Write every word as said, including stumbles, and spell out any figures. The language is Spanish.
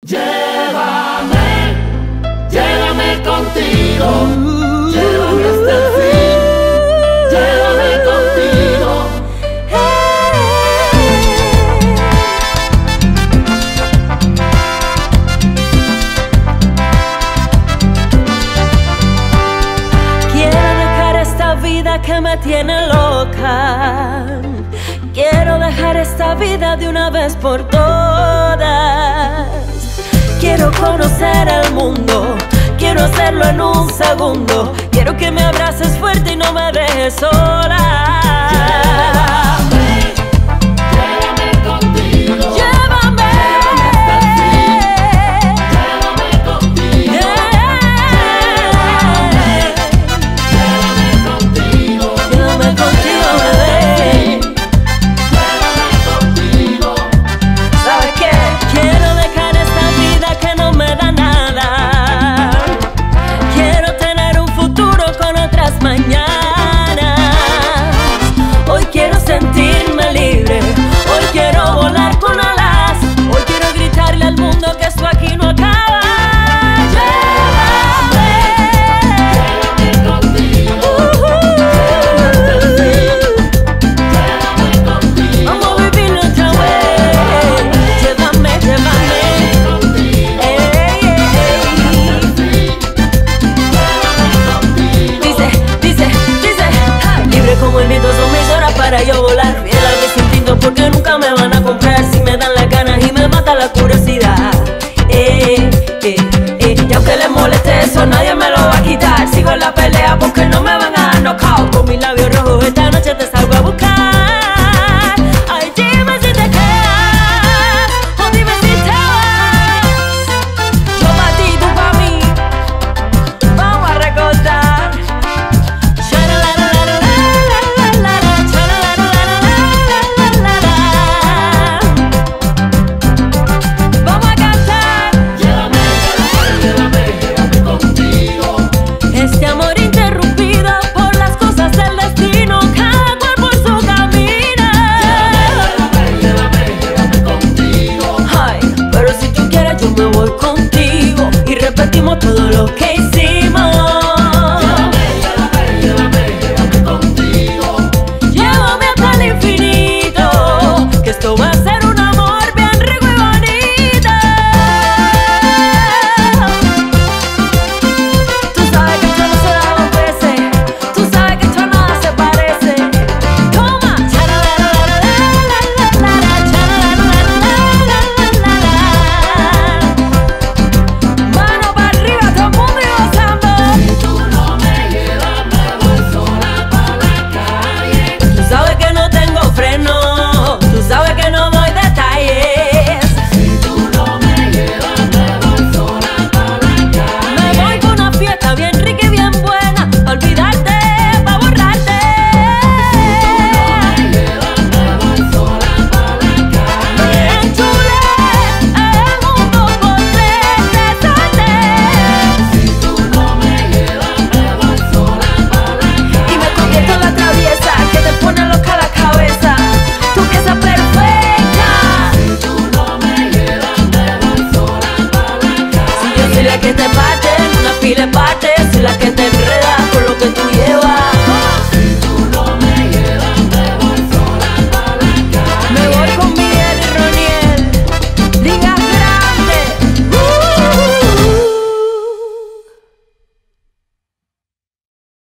Llévame, llévame contigo, llévame hasta el fin, llévame contigo. Quiero dejar esta vida que me tiene loca. Quiero dejar esta vida de una vez por todas. Quiero conocer el mundo, quiero hacerlo en un segundo. Quiero que me abraces fuerte y no me dejes sola. Llévame, llévame contigo. Llévame, llévame contigo. Llévame contigo. llévame contigo, bebé. Llévame contigo. ¿Sabes qué? Quiero dejar esta vida que no me da nada. Quiero tener un futuro con otras mañanas. Hoy quiero sentirme libre. Hoy quiero volar con alas. Hoy quiero gritarle al mundo que esto aquí no acaba. Llévame, Llévame contigo. Llévame contigo. vamos a vivirlo otra vez. Llévame, llévame. Ey, ey, ey. Dice, dice, dice, ja. Libre como el viento son mis horas para yo volar. Fiel a mis instintos porque nunca me van a comprar. Si me dan las ganas y me mata la curiosidad. Eh, eh, eh. Y aunque les moleste eso, nadie me lo va a quitar. Sigo en la pelea porque no me van a dar knockout. Con mis labios rojos esta noche te salgo a buscar. Ay, dime si te quedas o dime si te vas. Yo pa' ti, tú pa' mí. Vamos a recordar. Vamos a cantar. Llévame, llévame, llévame contigo. Este amor interrumpido por las cosas del destino. Cada cual por su camino. Llévame, llévame, llévame contigo. Ay, pero si tú quieres yo me voy contigo. Y repetimos todo lo que hicimos. Llévame, llévame, llévame contigo. Llévame hasta el infinito, que esto va a ser un amor bien rico y bonito. Tú sabes que esto no se da dos veces. Tú sabes que esto nada se parece. Toma. Mano para arriba, todo el mundo y gozando. Si tú no me llevas, me voy sola pa' la calle. Tú sabes que no tengo freno, tú sabes que no doy detalles. Si tú no me llevas, me voy sola pa' la calle. Me voy con una fiesta bien rica y bien buena, pa' olvidarte, pa' borrarte. Si tú no me llevas, me voy sola pa' la calle. Me enchulé el mundo por tres besotes. Si tú no me llevas, me voy sola pa' la calle. Y me convierto en la traviesa que te pone loca la cabeza. Tu pieza perfecta. Si tú no me llevas, me voy sola pa' la calle. Si yo soy la que te parte, una pila de parte, soy la que te enreda.